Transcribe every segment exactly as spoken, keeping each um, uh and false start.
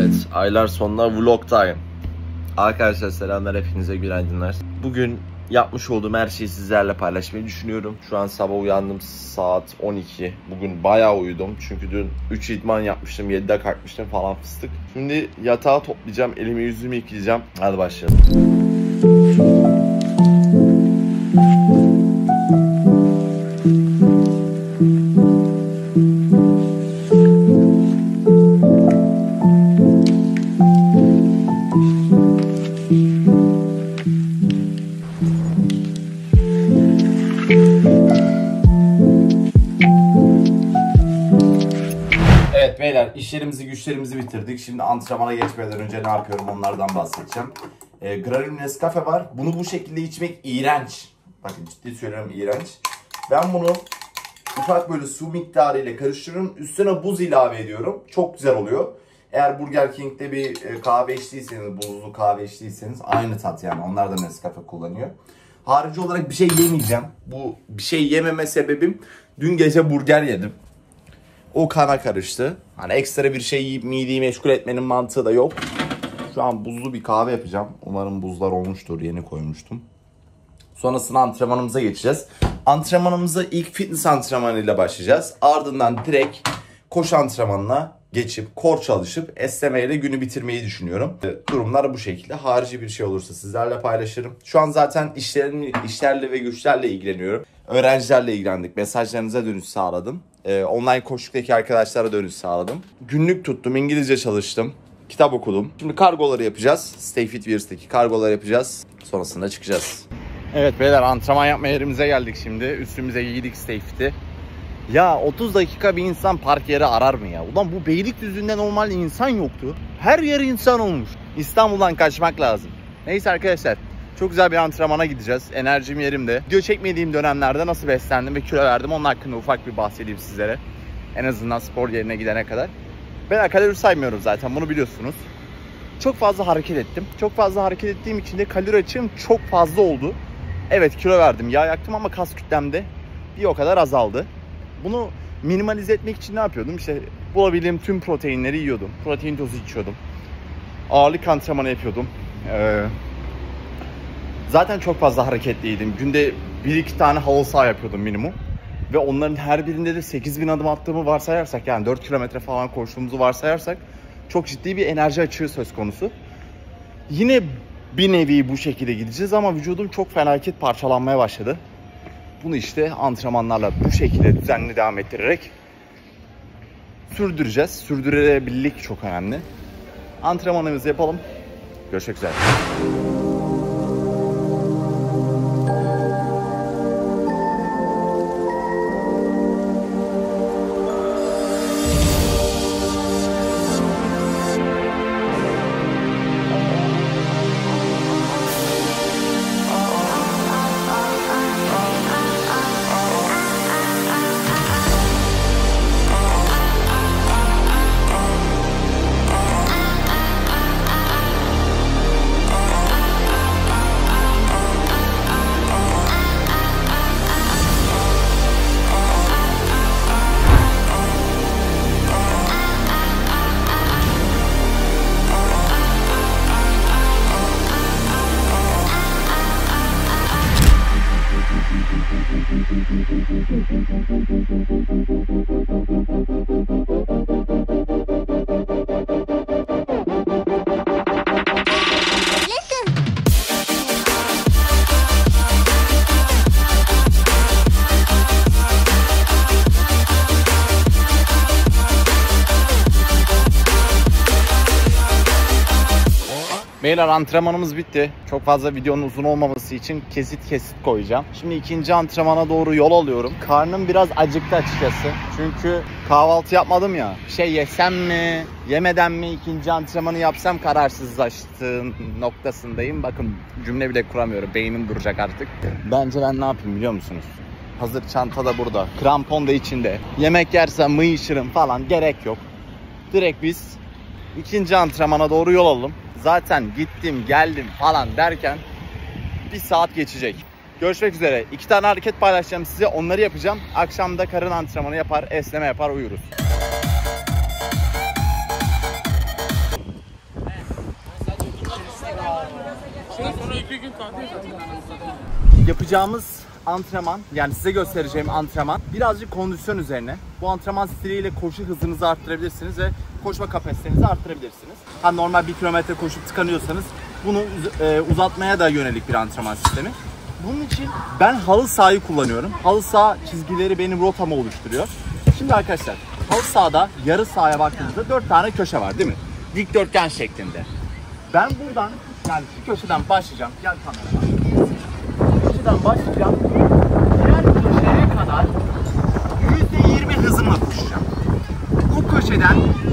Evet, aylar sonunda vlog time. Arkadaşlar selamlar, hepinize günaydınlar. Bugün yapmış olduğum her şeyi sizlerle paylaşmayı düşünüyorum. Şu an sabah uyandım, saat on iki. Bugün bayağı uyudum çünkü dün üç idman yapmıştım, yedide kalkmıştım falan fıstık. Şimdi yatağı toplayacağım, elimi yüzümü yıkayacağım. Hadi başlayalım. Evet beyler, işlerimizi güçlerimizi bitirdik. Şimdi antrenmana geçmeden önce ne yapıyorum onlardan bahsedeceğim. E, Granül Nescafe var. Bunu bu şekilde içmek iğrenç. Bakın ciddi söylüyorum, iğrenç. Ben bunu ufak böyle su miktarı ile karıştırıyorum. Üstüne buz ilave ediyorum. Çok güzel oluyor. Eğer Burger King'de bir kahve içtiyseniz, buzlu kahve içtiyseniz aynı tat yani. Onlar da Nescafe kullanıyor. Harici olarak bir şey yemeyeceğim. Bu bir şey yememe sebebim, dün gece burger yedim. O kana karıştı. Hani ekstra bir şey yiyip mideyi meşgul etmenin mantığı da yok. Şu an buzlu bir kahve yapacağım. Umarım buzlar olmuştur. Yeni koymuştum. Sonrasında antrenmanımıza geçeceğiz. Antrenmanımıza ilk fitness antrenmanıyla başlayacağız. Ardından direkt koşu antrenmanına geçip core çalışıp esnemeyle günü bitirmeyi düşünüyorum. Durumlar bu şekilde. Harici bir şey olursa sizlerle paylaşırım. Şu an zaten işlerin, işlerle ve güçlerle ilgileniyorum. Öğrencilerle ilgilendik. Mesajlarınıza dönüş sağladım. Ee, online koşuktaki arkadaşlara dönüş sağladım. Günlük tuttum. İngilizce çalıştım. Kitap okudum. Şimdi kargoları yapacağız. Stay Fit Virus'taki kargoları yapacağız. Sonrasında çıkacağız. Evet beyler, antrenman yapma yerimize geldik şimdi. Üstümüze giydik Stay Fit'i. Ya otuz dakika bir insan park yeri arar mı ya? Ulan bu Beylikdüzü'nde normal insan yoktu. Her yer insan olmuş. İstanbul'dan kaçmak lazım. Neyse arkadaşlar, çok güzel bir antrenmana gideceğiz. Enerjim yerimde. Video çekmediğim dönemlerde nasıl beslendim ve kilo verdim, onun hakkında ufak bir bahsedeyim sizlere. En azından spor yerine gidene kadar. Ben kalori saymıyorum zaten, bunu biliyorsunuz. Çok fazla hareket ettim. Çok fazla hareket ettiğim için de kalori açığım çok fazla oldu. Evet, kilo verdim, yağ yaktım ama kas kütlem de bir o kadar azaldı. Bunu minimalize etmek için ne yapıyordum? İşte bulabildiğim tüm proteinleri yiyordum. Protein tozu içiyordum. Ağırlık antrenmanı yapıyordum. Ee, zaten çok fazla hareketliydim. Günde bir iki tane halı saha yapıyordum minimum. Ve onların her birinde de sekiz bin adım attığımı varsayarsak, yani dört kilometre falan koştuğumuzu varsayarsak, çok ciddi bir enerji açığı söz konusu. Yine bir nevi bu şekilde gideceğiz ama vücudum çok felaket parçalanmaya başladı. Bunu işte antrenmanlarla bu şekilde düzenli devam ettirerek sürdüreceğiz. Sürdürülebilirlik çok önemli. Antrenmanımızı yapalım. Görüşmek üzere. Beyler, antrenmanımız bitti. Çok fazla videonun uzun olmaması için kesit kesit koyacağım. Şimdi ikinci antrenmana doğru yol alıyorum. Karnım biraz acıktı açıkçası. Çünkü kahvaltı yapmadım ya. Bir şey yesem mi, yemeden mi ikinci antrenmanı yapsam kararsızlaştığım noktasındayım. Bakın cümle bile kuramıyorum. Beynim duracak artık. Bence ben ne yapayım biliyor musunuz? Hazır çanta da burada. Krampon da içinde. Yemek yersem mıyışırım falan, gerek yok. Direkt biz ikinci antrenmana doğru yol alalım. Zaten gittim geldim falan derken bir saat geçecek. Görüşmek üzere. İki tane hareket paylaşacağım size. Onları yapacağım. Akşam da karın antrenmanı yapar, esneme yapar, uyuruz. sonra iki gün tatil zaten. Yapacağımız antrenman, yani size göstereceğim antrenman birazcık kondisyon üzerine. Bu antrenman stiliyle koşu hızınızı arttırabilirsiniz ve koşma kapasitenizi arttırabilirsiniz. Ha, normal bir kilometre koşup tıkanıyorsanız bunu e, uzatmaya da yönelik bir antrenman sistemi. Bunun için ben halı sahayı kullanıyorum. Halı saha çizgileri benim rotamı oluşturuyor. Şimdi arkadaşlar, halı sahada yarı sahaya baktığınızda dört tane köşe var değil mi? Dikdörtgen şeklinde. Ben buradan, yani şu köşeden başlayacağım. Gel kamerama. Köşeden başlayacağım. Diğer köşeye kadar yüzde yirmi hızımla koşacağım. Bu köşeden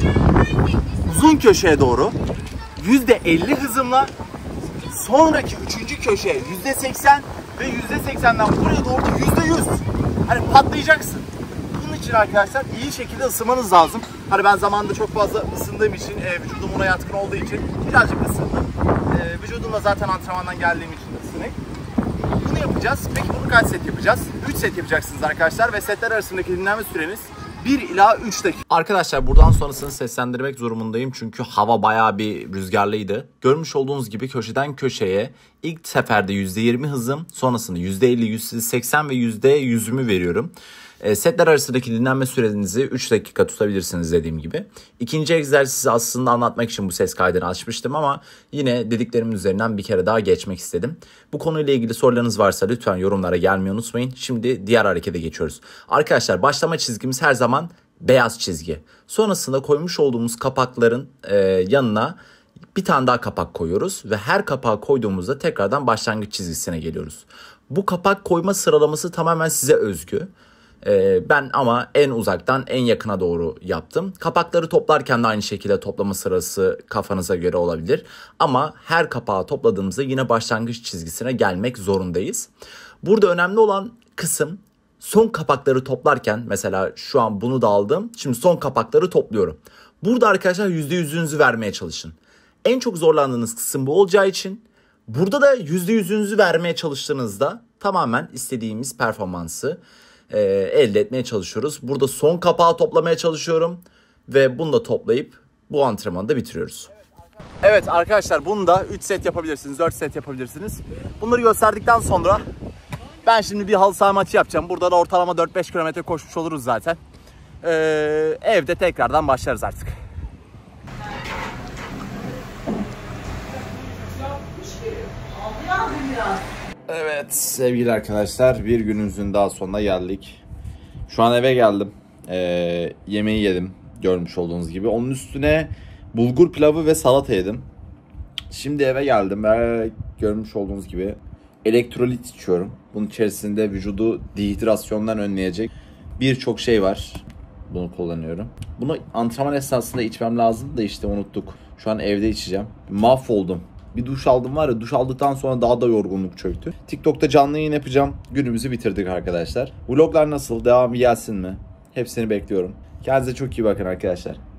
uzun köşeye doğru yüzde elli hızımla, sonraki üçüncü köşeye yüzde seksen ve yüzde seksenden buraya doğru yüzde yüz. Hani patlayacaksın. Bunun için arkadaşlar iyi şekilde ısınmanız lazım. Hani ben zamanında çok fazla ısındığım için, e, vücudum ona yatkın olduğu için birazcık ısındım. E, vücudum da zaten antrenmandan geldiğim için de ısınık. Bunu yapacağız. Peki bunu kaç set yapacağız? üç set yapacaksınız arkadaşlar ve setler arasındaki dinlenme süreniz bir ila üç dakika. Arkadaşlar buradan sonrasını seslendirmek zorundayım çünkü hava bayağı bir rüzgarlıydı. Görmüş olduğunuz gibi köşeden köşeye ilk seferde yüzde yirmi hızım, sonrasında yüzde elli, yüzde seksen ve yüzde yüzümü veriyorum. E, setler arasındaki dinlenme sürenizi üç dakika tutabilirsiniz dediğim gibi. İkinci egzersizi aslında anlatmak için bu ses kaydını açmıştım ama yine dediklerimin üzerinden bir kere daha geçmek istedim. Bu konuyla ilgili sorularınız varsa lütfen yorumlara gelmeyi unutmayın. Şimdi diğer harekete geçiyoruz. Arkadaşlar başlama çizgimiz her zaman beyaz çizgi. Sonrasında koymuş olduğumuz kapakların e, yanına bir tane daha kapak koyuyoruz ve her kapağı koyduğumuzda tekrardan başlangıç çizgisine geliyoruz. Bu kapak koyma sıralaması tamamen size özgü. Ben ama en uzaktan en yakına doğru yaptım. Kapakları toplarken de aynı şekilde toplama sırası kafanıza göre olabilir. Ama her kapağı topladığımızda yine başlangıç çizgisine gelmek zorundayız. Burada önemli olan kısım son kapakları toplarken, mesela şu an bunu da aldım. Şimdi son kapakları topluyorum. Burada arkadaşlar yüzde yüzünüzü vermeye çalışın. En çok zorlandığınız kısım bu olacağı için burada da yüzde yüzünüzü vermeye çalıştığınızda tamamen istediğimiz performansı E, elde etmeye çalışıyoruz. Burada son kapağı toplamaya çalışıyorum ve bunu da toplayıp bu antrenmanı da bitiriyoruz. Evet arkadaşlar, bunu da üç set yapabilirsiniz, dört set yapabilirsiniz. Bunları gösterdikten sonra ben şimdi bir halı saha maçı yapacağım. Burada da ortalama dört beş kilometre koşmuş oluruz zaten. Ee, evde tekrardan başlarız artık. Evet sevgili arkadaşlar, bir günümüzün daha sonuna geldik. Şu an eve geldim. Ee, yemeği yedim görmüş olduğunuz gibi. Onun üstüne bulgur pilavı ve salata yedim. Şimdi eve geldim ve görmüş olduğunuz gibi elektrolit içiyorum. Bunun içerisinde vücudu dehidrasyondan önleyecek birçok şey var. Bunu kullanıyorum. Bunu antrenman esnasında içmem lazım da işte unuttuk. Şu an evde içeceğim. Mahvoldum. Bir duş aldım var ya, duş aldıktan sonra daha da yorgunluk çöktü. TikTok'ta canlı yayın yapacağım. Günümüzü bitirdik arkadaşlar. Vloglar nasıl? Devamı gelsin mi? Hepsini bekliyorum. Kendinize çok iyi bakın arkadaşlar.